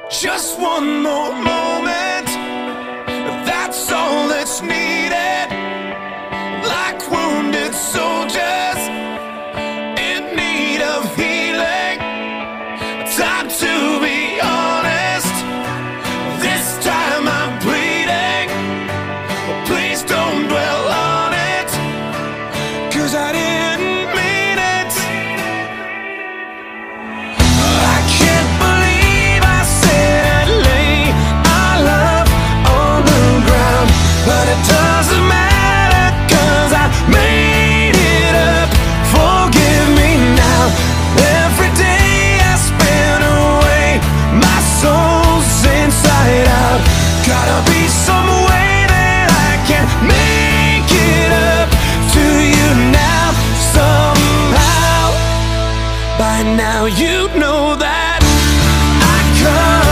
Just one more moment, that's all that's needed. Like wounded soldiers in need of healing. Time to be honest, this time I'm bleeding. Please don't dwell on it, 'cause I didn't mean it. I can't believe I said I'd lay our love on the ground, but it doesn't matter, 'cause I made it up. Forgive me now. Every day I spend away, my soul's inside out. Gotta be some way that I can make it up to you now. Somehow, by now you know that I come